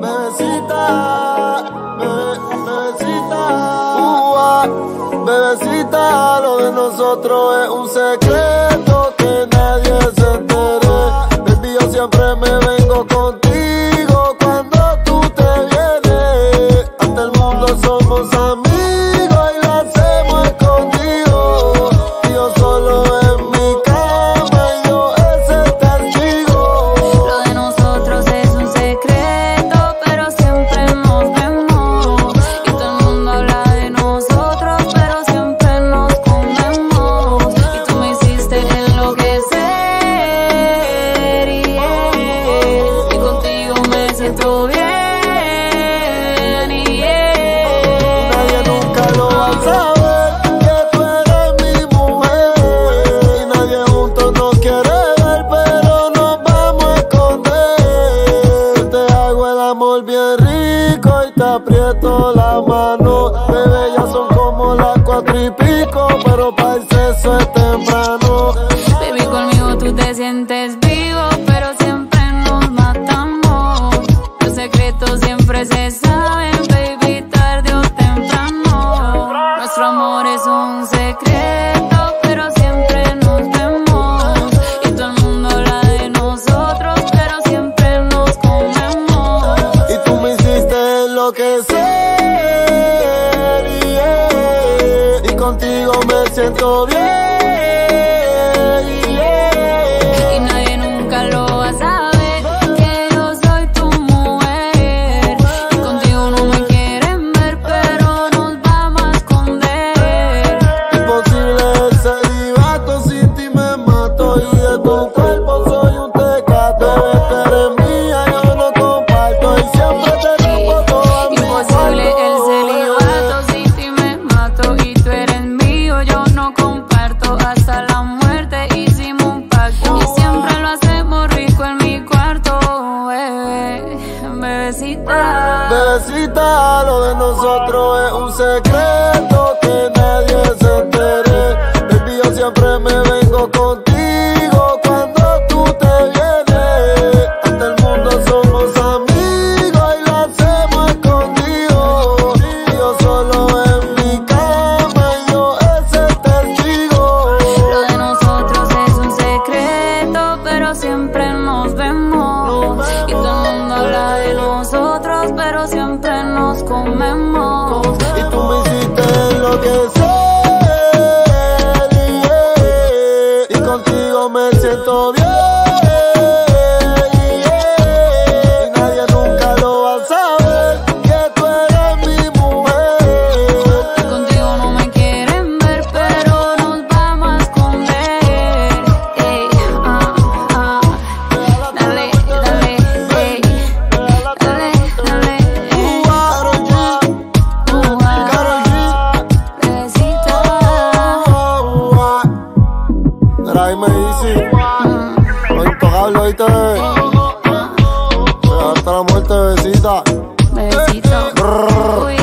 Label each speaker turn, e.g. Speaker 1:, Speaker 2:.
Speaker 1: Bebecita, bebecita, bebecita, lo de nosotros es un secreto que nadie se entere. Baby, yo siempre me vengo contigo cuando tú te vienes. Ante el mundo somos amigos y lo hacemos escondido. Y yo solo en mi cama y yo ese testigo.
Speaker 2: Lo de nosotros es un secreto, pero siempre nos vemos. Y todo el mundo habla de nosotros, pero siempre nos comemos. Y tú me hiciste enloquecer, y contigo me siento bien.
Speaker 1: Nadie nunca lo va a saber que tú eres mi mujer. Y nadie juntos nos quiere ver, pero nos vamos a esconder. Te hago el amor bien rico y te aprieto la mano. Bebé, ya son como las 4:00 pero para el sexo es temprano.
Speaker 2: Baby, conmigo tú te sientes vivo, pero siempre nos matamos. Los secretos siempre se saben, baby, tarde o temprano. Nuestro amor es un secreto, pero siempre nos vemos. Y todo el mundo habla de nosotros, pero siempre nos comemos.
Speaker 1: Y tú me hiciste enloquecer, y contigo me siento bien.
Speaker 2: Y nadie nunca lo va a saber que yo soy tu mujer. Y contigo no me quieren ver, pero nos vamos a esconder.
Speaker 1: Imposible el celibato, sin ti me mato. Y de tu cuerpo soy un tecato. Bebé, tú eres mía, yo no comparto. Y siempre te rompo toda mi
Speaker 2: Imposible el celibato, sin ti me mato. Y tú eres mío, yo no comparto. Hasta la muerte hicimos un pacto. Y siempre lo hacemos rico en mi cuarto, bebé. Bebecita.
Speaker 1: Bebecita, lo de nosotros es un secreto que nadie se entere. Baby, yo siempre me vengo contigo cuando tú te vienes. Ante el mundo somos amigos y lo hacemos escondido. Y yo solo en mi cama y yo ese testigo.
Speaker 2: Lo de nosotros es un secreto, pero siempre nos vemos. Y todo el mundo habla de nosotros, pero siempre nos comemos.
Speaker 1: Y tú me hiciste enloquecer, y contigo me siento bien. Y nadie nunca lo va a saber que tú eres mi mujer.
Speaker 2: Y contigo no me quieren ver, pero nos vamos a esconder. Ey, dale, dale, ey, dale, dale, ey.
Speaker 1: Karol G,
Speaker 2: Bebecita.
Speaker 1: Mira, ahí me dice, lo intocable, ¿oíste? Hasta la muerte, bebecita.
Speaker 2: Bebecito. Uy.